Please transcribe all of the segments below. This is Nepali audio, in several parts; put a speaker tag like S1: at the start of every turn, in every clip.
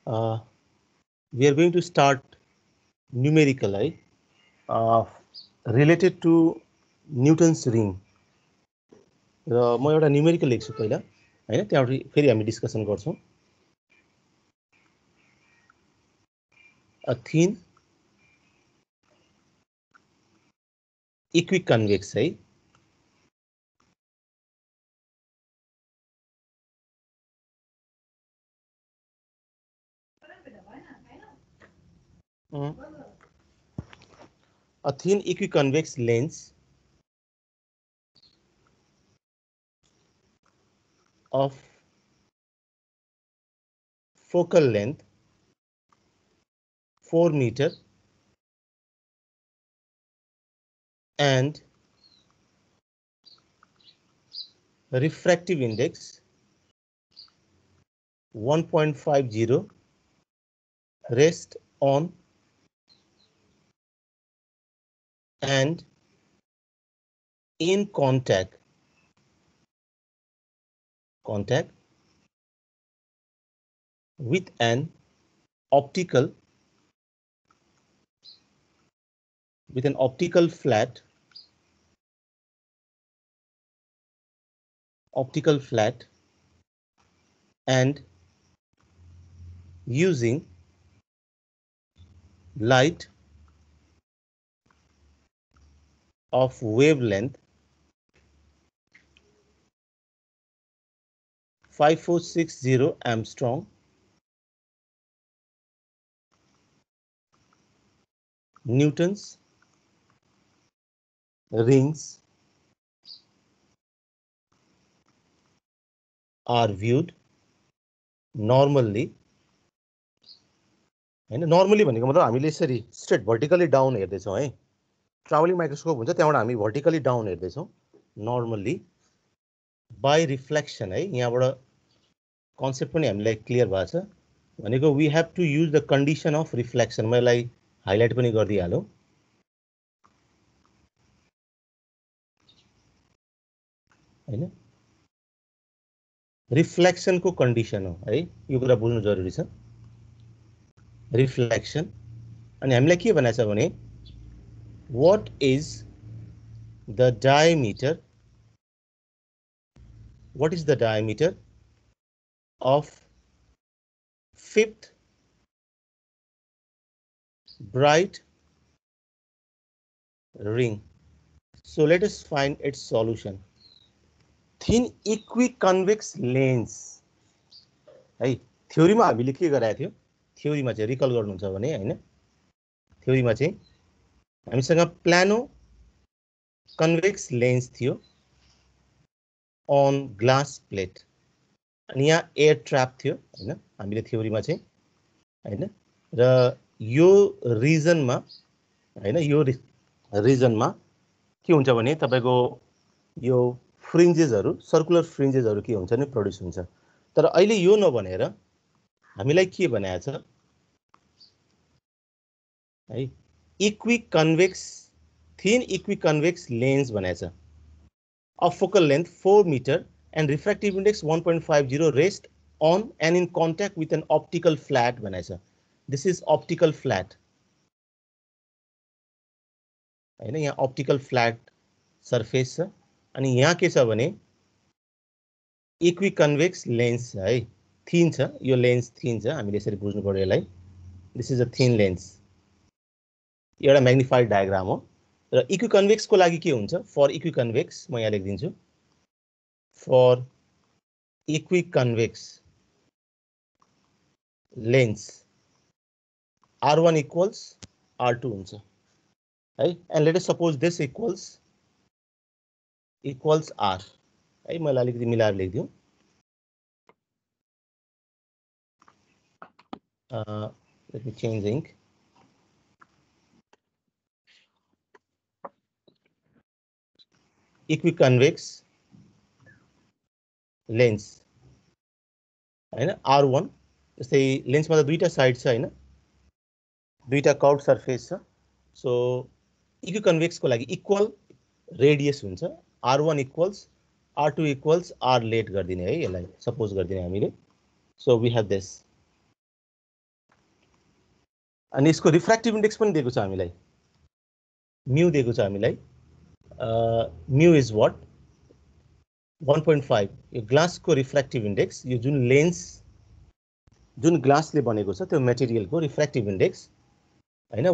S1: We are going to start numerical, related to Newton's ring. म एउटा न्युमेरिकल लेख्छु पहिला हैन, त्यहाँबाट फेरि हामी डिस्कसन गर्छौं. A thin equiconvex है, a thin equiconvex lens of focal length 4 meter and refractive index 1.50 rest on and in contact with an optical flat and using light of wavelength 5460 angstrom, Newton's rings are viewed normally. हैन, नर्मली भनेको मतलब हामीले यसरी स्ट्रेट भर्टिकली डाउन हेर्दै छौं है. ट्राभलिङ माइक्रोस्कोप हुन्छ, त्यहाँबाट हामी भर्टिकली डाउन हेर्दै छौं नर्मली बाइ रिफ्लेक्सन है. यहाँबाट कन्सेप्ट पनि हामीलाई क्लियर भएको छ भनेको we have to use the condition of reflection. म यसलाई हाइलाइट पनि गर्दिहालौं हैन. रिफ्लेक्सन को कन्डिसन हो है, यो कुरा बुझ्नु जरुरी छ. रिफ्लेक्सन अनि हामीलाई के भनेछ भने what is the diameter of fifth bright ring. So let us find its solution. Thin equiconvex lens है, थ्योरीमा हामीले के गराएको थियो, थ्योरीमा चाहिँ रिकल गर्नुहुन्छ भने हैन, थ्योरीमा चाहिँ हामीसँग प्लानो कन्वेक्स लेन्स थियो अन ग्लास प्लेट अनि यहाँ एयर ट्र्याप थियो हैन, हामीले थ्योरीमा चाहिँ हैन. र यो रिजनमा हैन, यो रिजनमा के हुन्छ भने तपाईको यो फ्रिन्जेसहरु, सर्कुलर फ्रिन्जेसहरु के हुन्छ नि प्रोड्युस हुन्छ. तर अहिले यो नभनेर हामीलाई के भनेको छ है, thin equiconvex lens भनेछ of focal length 4 meter and refractive index 1.50 rest on and in contact with an optical flat भनेछ. This is optical flat हैन, यहाँ optical flat surface छ अनि यहाँ के छ भने equiconvex lens है, thin छ, यो लेन्स thin छ, हामीले यसरी बुझ्नु पर्यो यसलाई. This is a thin lens. एउटा म्याग्निफाइड डायग्राम हो. र इक्विकन्वेक्स को लागि के हुन्छ, फर इक्विकन्वेक्स म यहाँ लेखिदिन्छु. For equiconvex lens R1 equals R2 हुन्छ है. And let us suppose this equals R है. मैले अलिकति मिलाएर लेखिदिउँ. Let me change the ink. Equiconvex lens हैन, R1 जस्तै लेन्समा त दुईटा साइड छ हैन, दुईटा कर्भ सर्फेस छ. सो इक्विकन्वेक्स को लागि इक्वल रेडियस हुन्छ. R1 equals R2 equals R let गर्दिने है, यसलाई सपोज गर्दिने हामीले. सो वी हैव दिस अनि यसको रिफ्र्याक्टिभ इन्डेक्स पनि दिएको छ हामीलाई, म्यू दिएको छ हामीलाई। Mu is what 1.5। यो ग्लासको रिफ्र्याक्टिभ इन्डेक्स, यो जुन लेन्स जुन ग्लासले बनेको छ त्यो मेटेरियलको रिफ्र्याक्टिभ इन्डेक्स हैन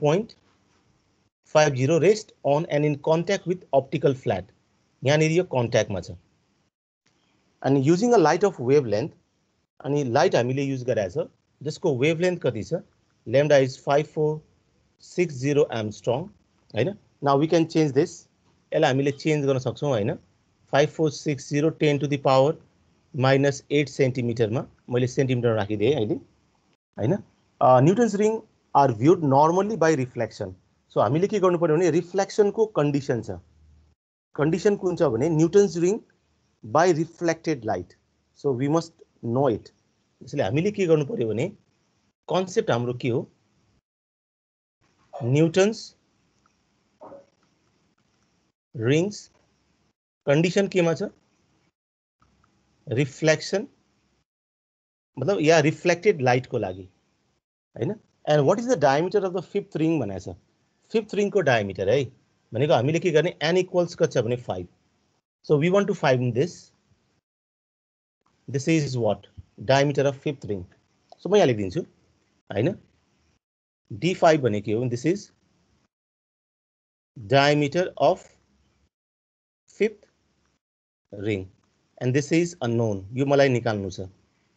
S1: 1.50 rest on and in contact with optical flat. यहाँनिर यो कन्ट्याक्टमा छ। अनि using a light of wavelength, अनि लाइट हामीले युज गरेको छ जसको वेभलेन्थ कति छ, lambda इज 5460 एम्स्ट्रङ हैन। Now we can change this, यसलाई हामीले चेन्ज गर्न सक्छौँ हैन। 5460 10 टु द पावर -8 सेन्टिमिटरमा मैले सेन्टिमिटर राखिदिएँ अहिले हैन। Newton's ring are viewed normally by reflection. So हामीले के गर्नु पर्यो भने रिफ्लेक्सनको कन्डिसन छ। कन्डिसन कुन छ भने Newton's ring by reflected light. So we must know it. यसले हामीले के गर्नु पर्यो भने कन्सेप्ट हाम्रो के हो, न्युटन्स रिङ्स कन्डिसन केमा छ, रिफ्लेक्सन मतलब या रिफ्लेक्टेड लाइट को लागि हैन। And what is the diameter of the fifth ring भनेको छ। फिफ्थ रिङको डायमिटर है भनेको हामीले के गर्ने, n इक्वल्स कति छ भने 5। So we want to find this is what diameter of fifth ring. So म यहाँ लेखिदिन्छु हैन। d5 भनेको के हो, this is diameter of fifth ring and this is unknown. यो मलाई निकाल्नु छ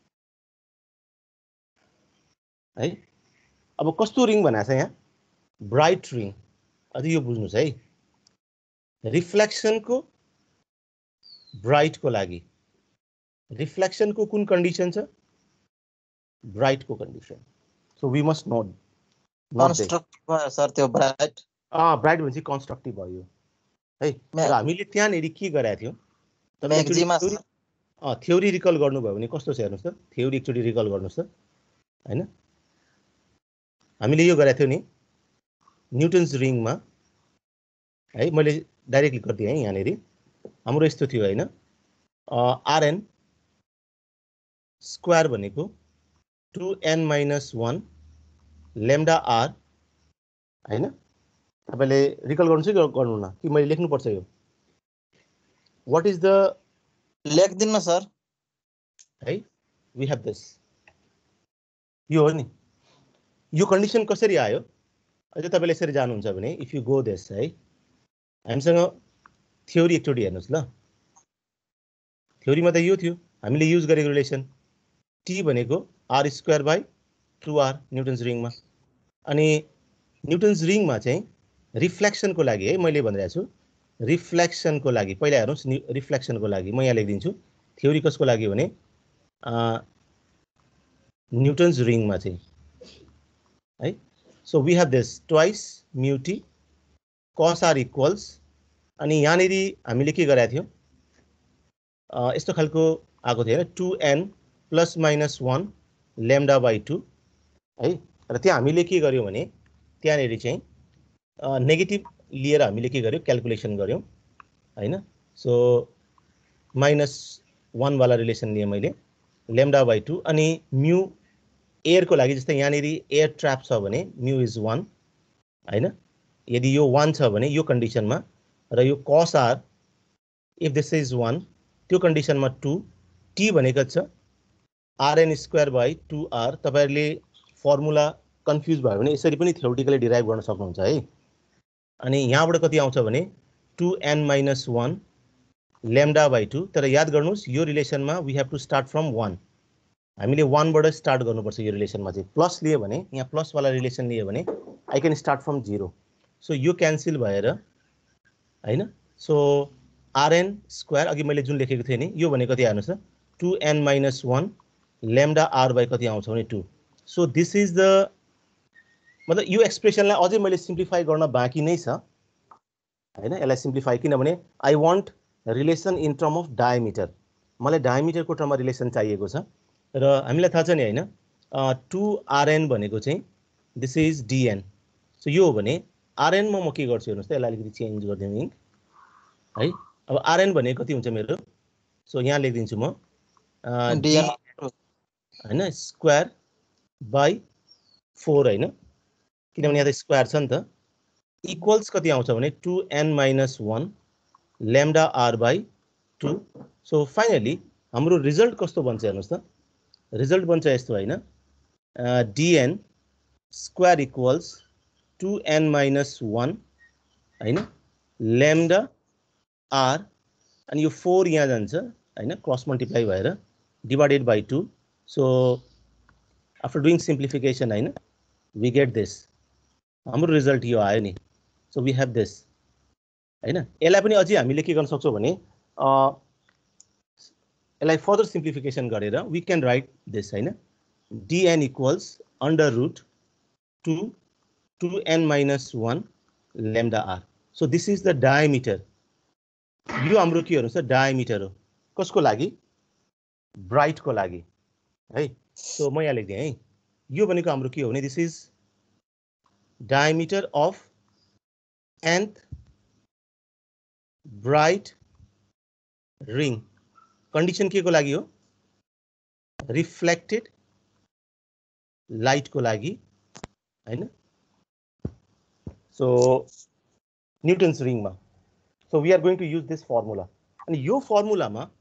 S1: है। अब कस्तो रिङ भनेको छ यहाँ, ब्राइट रिङ। अझ यो बुझ्नुस् है, रिफ्लेक्सन को ब्राइट को लागि रिफ्लेक्सन को कुन कन्डिसन छ, ब्राइट को condition. So we must know
S2: constructive sir त्यो ब्राइट।
S1: ब्राइट भनेपछि कन्स्ट्रक्टिभ भयो है। र हामीले त्यहाँनिर के गरेका थियौँ, थ्योरी रिकल गर्नुभयो भने कस्तो छ हेर्नुहोस् त, थ्योरी एकचोटि रिकल गर्नुहोस् त हैन। हामीले यो गरेका थियौँ नि न्युटन्स रिङमा है, मैले डाइरेक्टली गरिदिएँ है। यहाँनिर हाम्रो यस्तो थियो हैन, आरएन स्क्वायर भनेको 2n-1 लेम्डा आर हैन। तपाईले रिकल गर्नु छ कि गर्नु न, कि मैले लेख्नुपर्छ यो, व्हाट इज द
S2: लेख्दिनु न सर
S1: है। वी हैव दिस, यो हो नि। यो कन्डिसन कसरी आयो अझ तपाईले यसरी जानुहुन्छ भने इफ यु गो दिस है, हामीसँग थ्योरी एकचोटि हेर्नुहोस् ल। थ्योरीमा त यो थियो हामीले युज गरेको रिलेसन, टी भनेको r square by 2r Newton's रिङमा। अनि न्युटन्स रिङमा चाहिँ रिफ्लेक्सनको लागि है मैले भनिरहेको छु, रिफ्लेक्सनको लागि पहिला हेर्नुहोस्, रिफ्लेक्सनको लागि म यहाँ लेखिदिन्छु। थ्योरी कसको लागि भने न्युटन्स रिङमा चाहिँ है। So we have this twice mu t cos r equals, अनि यहाँनिर हामीले के गरेका थियौँ, यस्तो खालको आएको थियो होइन, 2n ± 1 लेम्डा बाई 2 है। र त्यहाँ हामीले के गर्यौँ भने त्यहाँनिर चाहिँ नेगेटिभ लिएर हामीले के गर्यौँ, क्यालकुलेसन गर्यौँ हैन। सो -1 वाला रिलेसन लिएँ मैले, लेम्डा बाई 2। अनि म्यू एयरको लागि जस्तै यहाँनिर एयर ट्र्याप छ भने म्यू इज 1 हैन। यदि यो 1 छ भने यो कन्डिसनमा, र यो cos R if this is 1 त्यो कन्डिसनमा 2, टी भनेको छ आरएन स्क्वायर बाई 2r। तपाईहरुले फर्मुला कन्फ्युज भयो भने यसरी पनि थ्योरेटिकली डिराइभ गर्न सक्नुहुन्छ है। अनि यहाँबाट कति आउँछ भने 2n-1 लेम्डा बाई 2। तर याद गर्नुहोस् यो रिलेसनमा we have to start from 1। हामीले 1 बाट स्टार्ट गर्नुपर्छ यो रिलेसनमा चाहिँ। प्लस लिए भने, यहाँ प्लस वाला रिलेसन लिए भने I can start from 0। So यो क्यान्सल भएर हैन। सो आरएन स्क्वायर अघि मैले जुन लेखेको थिएँ नि, यो भने कति आउनुहोस् त 2n-1 लेम्डा आर बाई कति आउँछ भने 2। सो दिस इज द, मतलब यो एक्सप्रेसनलाई अझै मैले सिम्प्लिफाई गर्न बाँकी नै छ हैन। यसलाई सिम्प्लिफाई, किनभने I want relation in term of diameter, मलाई डायमिटरको टर्ममा रिलेसन चाहिएको छ। र हामीलाई थाहा छ नि हैन, 2rn भनेको चाहिँ दिस इज dn। सो यो हो भने rn मा म के गर्छु हेर्नुहोस् त, यसलाई अलिकति चेन्ज गरिदिउँ इङ्क है। अब rn भनेको कति हुन्छ मेरो, सो यहाँ लेखिदिन्छु म d हैन स्क्वायर बाई 4 हैन। किनभने यहाँ त स्क्वायर छ नि त इक्वल्स कति आउँछ भने 2n - 1 lambda r by 2 so finally हाम्रो रिजल्ट कस्तो बन्छ हेर्नुस् त रिजल्ट बन्छ यस्तो हैन dn स्क्वायर इक्वल्स 2n - 1 हैन lambda r अनि यो 4 यहाँ जान्छ हैन क्रस मल्टिप्लाई भएर divided by 2 so after doing simplification हैन वी गेट दिस हाम्रो रिजल्ट यो आयो नि सो वी हेभ दिस हैन यसलाई पनि अझै हामीले के गर्न सक्छौं भने यसलाई फर्दर सिम्प्लिफिकेसन गरेर वी क्यान राइट दिस हैन dn equals under root 2 2n - 1 lambda r so this is the diameter यो हाम्रो के हेर्नुस् त डायमिटर हो कसको लागि ब्राइट को लागि है सो म यहाँ लेख्दै है यो भनेको हाम्रो के हो भने this is diameter of nth bright ring condition के को लागि हो reflected light को लागि हैन so Newton's ring मा so we are going to use this formula अनि यो formula मा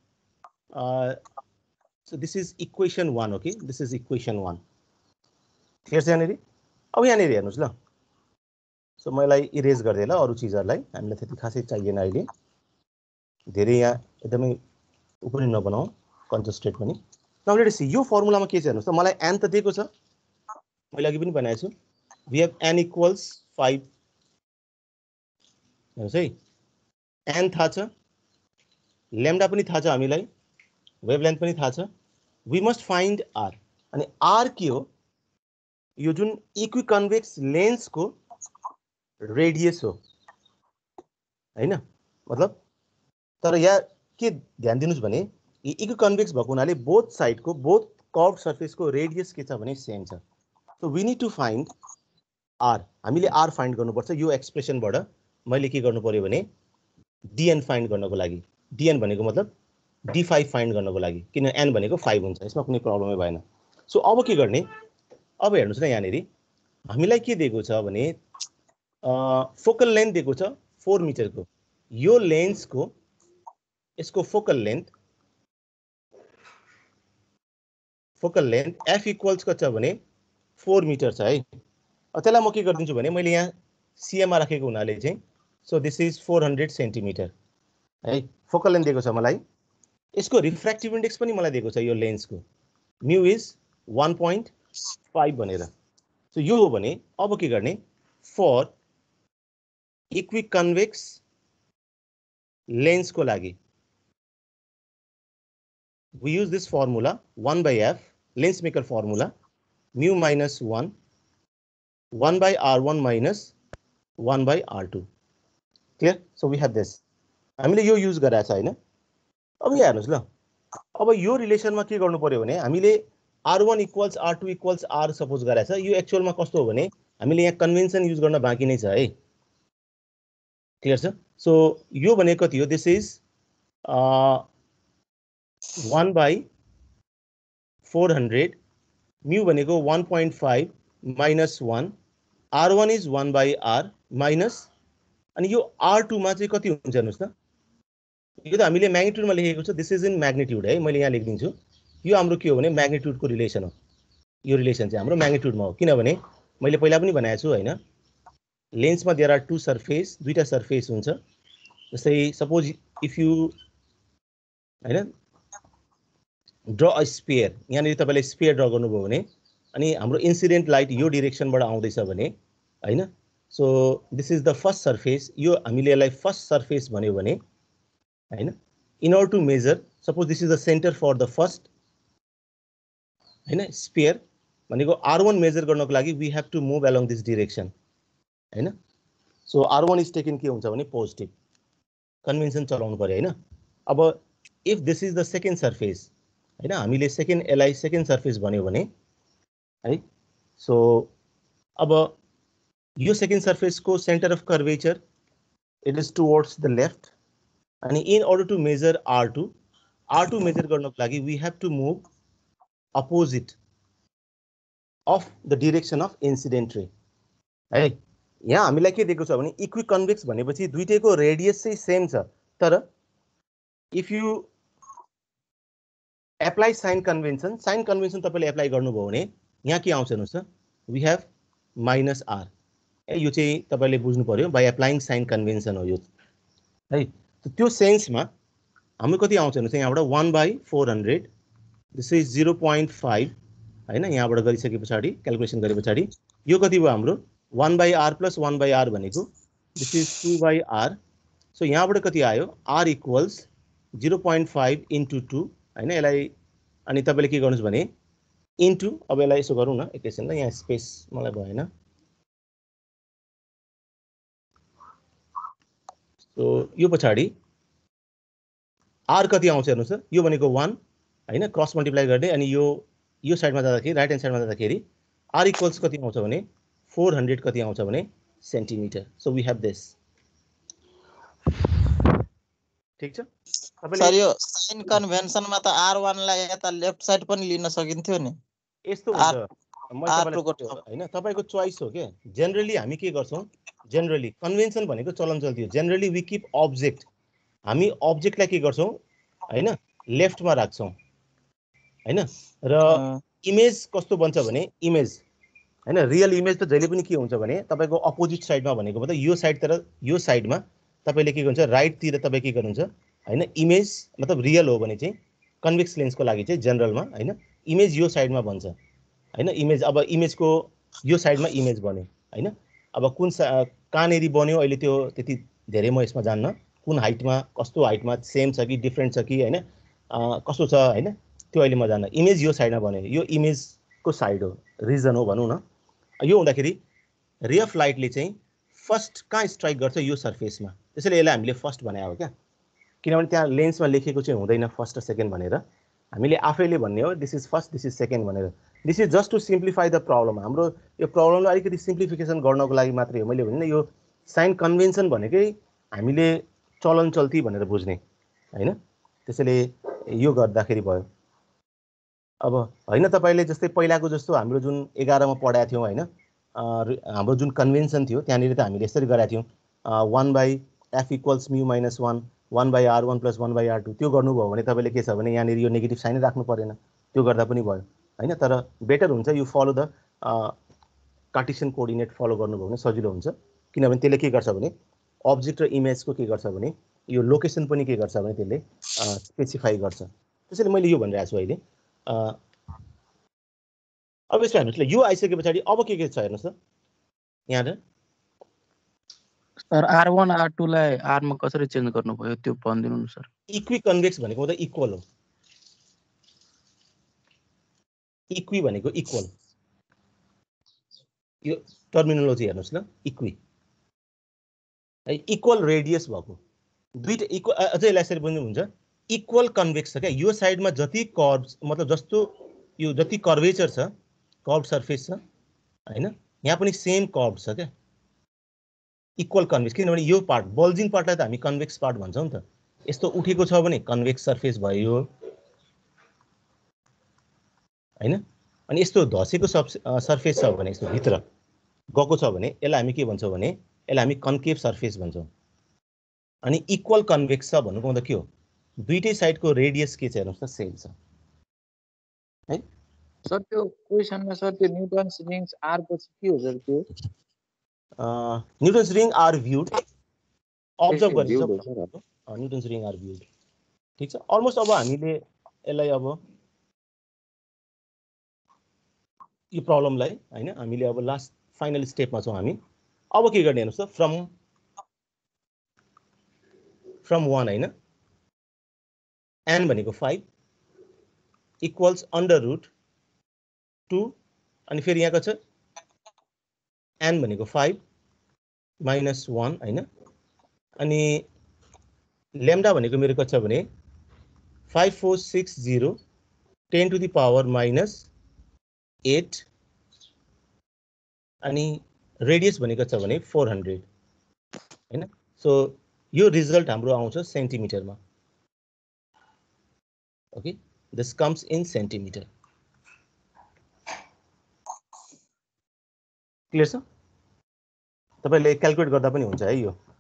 S1: so this is equation 1 okay this is equation 1 clear छ यहाँनेरि अब यहाँनेरि हेर्नुस् ल सो मलाई इरेज गर्दै ल अरु चीजहरुलाई हामीलाई त्यति खासै चाहिएन अहिले धेरै यहाँ एकदमै उपरि नबनाऊ कन्सन्ट्रेट पनि नाउ लेट अस सी यो फर्मुलामा के छ हेर्नुस् त मलाई n त दिएको छ मैले अघि पनि भनेको छु वी हैव n इक्वल्स 5 हेर्नुस् है n थाहा छ ल्याम्डा पनि थाहा छ हामीलाई वेभलेन्थ पनि थाहा छ वी मस्ट फाइन्ड r अनि r के हो यो जुन इक्विकन्वेक्स लेन्स को रेडियस हो हैन मतलब तर यहाँ के ध्यान दिनुस् भने यो इक्विकन्वेक्स भएको हुनाले बोथ साइड को बोथ कर्व सर्फेस को रेडियस के छ भने सेम छ so we need to find r हामीले r फाइन्ड गर्नुपर्छ यो एक्सप्रेसन बाट मैले के गर्नु पर्यो भने dn फाइन्ड गर्नको लागि dn भनेको मतलब d5 फाइन्ड गर्नको लागि किन n भनेको 5 हुन्छ यसमा कुनै प्रब्लमै भएन सो अब के गर्ने अब हेर्नुस् न यहाँनेरि हामीलाई के दिएको छ भने फोकल लेन्थ दिएको छ 4 मिटर को यो लेन्स को यसको फोकल लेन्थ f इक्वल्स कति छ भने 4 मिटर छ है त्यसलाई म के गर्दिन्छु भने मैले यहाँ cm मा राखेको हुनाले चाहिँ सो दिस इज 400 सेन्टिमिटर है फोकल लेन्थ दिएको छ मलाई यसको रिफ्र्याक्टिभ इन्डेक्स पनि मलाई दिएको छ यो लेन्स को म्यु इज 1.5 भनेर सो यो हो भने अब के गर्ने फर इक्विकन्वेक्स लेन्स को लागि we use this formula 1 by f lens maker formula mu minus 1 by r1 minus 1 by r2 clear so we have this हामीले यो युज गरेका छ हैन अब यहाँ हेर्नुस् ल अब यो रिलेसनमा के गर्नु पर्यो भने हामीले r1 equals r2 equals r suppose गरेका छ यो एक्चुअल मा कस्तो हो भने हामीले यहाँ कन्भेन्सन युज गर्न बाँकी नै छ है क्लियर छ सो यो भनेको कति हो दिस इज 1 by 400 mu भनेको 1.5 minus 1 r1 is 1 by r minus अनि यो r2 मा चाहिँ कति हुन्छ हेर्नुस् त यो त हामीले म्याग्निट्युडमा लेखेको छ दिस इज इन म्याग्निट्युड है मैले यहाँ लेख्दिन्छु यो हाम्रो के हो भने म्याग्निट्युडको रिलेसन हो यो रिलेसन चाहिँ हाम्रो म्याग्निट्युडमा हो किनभने मैले पहिला पनि भनेको छु हैन लेन्समा देयर आर टु सर्फेस दुईटा सर्फेस हुन्छ जस्तै सपोज इफ यु हैन ड्र अ स्फियर यहाँनिर तपाईले स्फियर ड्र गर्नुभयो भने अनि हाम्रो इन्सिडेन्ट लाइट यो डाइरेक्सनबाट आउँदैछ भने हैन so this is the first surface यो हामीले यसलाई फर्स्ट सर्फेस भन्यो भने हैन in order to measure suppose this is the centre for the first हैन स्फियर भनेको r1 मेजर गर्नको लागि we have to move along this direction हैन सो r1 इज टेकन के हुन्छ भने पोजिटिभ कन्भेन्सन चलाउनु पर्यो हैन अब if this is the second surface हैन हामीले सेकेन्ड एलाई सेकेन्ड सर्फेस भन्यो भने है सो अब यो सेकेन्ड सर्फेस को centre of curvature it is towards the left अनि in order to measure r2 measure गर्नको लागि we have to move opposite of the direction of incident ray है। यहाँ हामीलाई के दिएको छ भने इक्वी कन्भेक्स भनेपछि दुईटैको रेडियस चाहिँ सेम छ, तर if you apply sign convention तपाईँले एप्लाई गर्नुभयो भने यहाँ के आउँछ हेर्नुहोस् त, वी हेभ माइनस आर। यो चाहिँ तपाईँले बुझ्नु पर्यो, बाई एप्लाइङ साइन कन्भेन्सन हो यो है। त्यो सेन्समा हाम्रो कति आउँछ हेर्नुहोस्, यहाँबाट 1/400, दिस इज 0.5 होइन। यहाँबाट गरिसके पछाडि क्यालकुलेसन गरे पछाडि यो कति भयो हाम्रो 1/r + 1/r भनेको दिस इज 2/r। सो यहाँबाट कति आयो, r इक्वल्स 0.5 × 2 होइन। यसलाई अनि तपाईँले के गर्नुहोस् भने इन्टु, अब यसलाई यसो गरौँ न एकैछिन ल, यहाँ स्पेस मलाई भएन। सो यो पछाडि r कति आउँछ हेर्नुहोस् त, यो भनेको 1 होइन, क्रस मल्टिप्लाई गर्ने, अनि यो साइडमा जाँदाखेरि राइट ह्यान्ड साइडमा जाँदाखेरि r इक्वल्स कति आउँछ भने 400 कति आउँछ भने centimetre. So we have this. ठीक छ
S2: सर, यो साइन कन्भेन्सनमा त R1 लाई यता लेफ्ट साइड पनि लिन सकिन्थ्यो नि।
S1: यस्तो हुन्छ, मैले तपाईँलाई होइन तपाईँको चोइस हो के। जेनरली हामी के गर्छौँ, जेनरली कन्भेन्सन भनेको चलन चल्ती हो। जेनरली वी किप अब्जेक्ट, हामी अब्जेक्टलाई के गर्छौँ होइन लेफ्टमा राख्छौँ होइन। र इमेज कस्तो बन्छ भने इमेज होइन, रियल इमेज त जहिले पनि के हुन्छ भने तपाईँको अपोजिट साइडमा भनेको मतलब यो साइडतिर, यो साइडमा तपाईँले के गर्नुहुन्छ राइटतिर तपाईँ के गर्नुहुन्छ होइन। इमेज मतलब रियल हो भने चाहिँ कन्भेक्स लेन्सको लागि चाहिँ जेनरलमा होइन इमेज यो साइडमा बन्छ होइन। इमेज अब इमेजको यो साइडमा इमेज बन्यो होइन। अब कुन कहाँनेरि बन्यो अहिले त्यो त्यति धेरै म यसमा जान्न, कुन हाइटमा कस्तो हाइटमा सेम छ कि डिफ्रेन्ट छ कि होइन कस्तो छ होइन, त्यो अहिले म जान्न। इमेज यो साइडमा बन्यो, यो इमेजको साइड हो, रिजन हो भनौँ न। यो हुँदाखेरि रे अफ लाइटले चाहिँ फर्स्ट कहाँ स्ट्राइक गर्छ, यो सर्फेसमा, त्यसैले यसलाई हामीले फर्स्ट बनायो हो क्या। किनभने त्यहाँ लेन्समा लेखेको चाहिँ हुँदैन फर्स्ट र सेकेन्ड भनेर, हामीले आफैले भन्ने हो this is first this is second भनेर। This is just to simplify the problem. हाम्रो यो प्रब्लमलाई अलिकति सिम्प्लिफिकेसन गर्नको लागि मात्रै हो। मैले भने यो साइन कन्भेन्सन भनेकै हामीले चलन चल्ती भनेर बुझ्ने होइन, त्यसैले यो गर्दाखेरि भयो। अब होइन तपाईँले जस्तै पहिलाको जस्तो हाम्रो जुन 11मा पढाएको थियौँ होइन, हाम्रो जुन कन्भेन्सन थियो त्यहाँनिर त हामीले यसरी गराएको थियौँ 1/f equals mu minus 1 1/r1 + 1/r2। त्यो गर्नुभयो भने तपाईँले के छ भने यहाँनिर यो नेगेटिभ साइनै राख्नु परेन, त्यो गर्दा पनि भयो होइन। तर बेटर हुन्छ you follow the Cartesian coordinate follow गर्नुभयो भने सजिलो हुन्छ, किनभने त्यसले के गर्छ भने अब्जेक्ट र इमेजको के गर्छ भने यो लोकेसन पनि के गर्छ भने त्यसले स्पेसिफाई गर्छ। त्यसैले मैले यो भनिरहेको छु अहिले। अब यसमा हेर्नुहोस् ल, यो आइसके पछाडि अब के छ हेर्नुहोस् त यहाँ।
S3: सर R1 R2 लाई R मा कसरी चेन्ज गर्नुभयो त्यो भनिदिनु न सर।
S1: इक्वी कन्भेक्स भनेको त इक्वल हो, इक्वी भनेको इक्वल, यो टर्मिनोलोजी हेर्नुहोस् ल। इक्वी है इक्वल रेडियस भएको दुईटा इक्वल, अझै यसलाई यसरी पनि हुन्छ इक्वल कन्भेक्स छ क्या। यो साइडमा जति कर्भ मतलब जस्तो यो जति कर्वेचर छ, कर्भ सर्फेस छ होइन, यहाँ पनि सेम कर्भ छ क्या, इक्वल कन्भेक्स। किनभने यो पार्ट बल्जिङ पार्टलाई त हामी कन्भेक्स पार्ट भन्छौँ नि त। यस्तो उठेको छ भने कन्भेक्स सर्फेस भयो होइन, अनि यस्तो धसेको सर्फेस छ भने यस्तो भित्र गएको छ भने यसलाई हामी के भन्छौँ भने यसलाई हामी कन्केभ सर्फेस भन्छौँ। अनि इक्वल कन्भेक्स छ भन्नुको मतलब के हो, दुईटै साइडको रेडियस के छ हेर्नुहोस् त सेम छ है।
S3: सर त्यो क्वेशनमा सर त्यो न्युटन्स रिङ्स R पछि के हो सर त्यो?
S1: Newton's ring are viewed, observe गरिन्छ न्युटन्स रिङ आर भ्युड। ठिक छ, अलमोस्ट अब हामीले यसलाई अब यो प्रब्लमलाई होइन हामीले अब लास्ट फाइनल स्टेपमा छौँ हामी। अब के गर्ने हेर्नुहोस् त, फ्रम 1 होइन, एन भनेको 5 इक्वल्स √2 अनि फेरि यहाँको छ एन भनेको 5 -1 होइन, अनि लेम्डा भनेको मेरो कति छ भने 5460 10⁻⁻8 अनि रेडियस भनेको छ भने 400 होइन। सो यो रिजल्ट हाम्रो आउँछ सेन्टिमिटरमा। Okay, this comes in centimetre. Clear छ? तपाईले क्याल्कुलेट गर्दा पनि हुन्छ है यो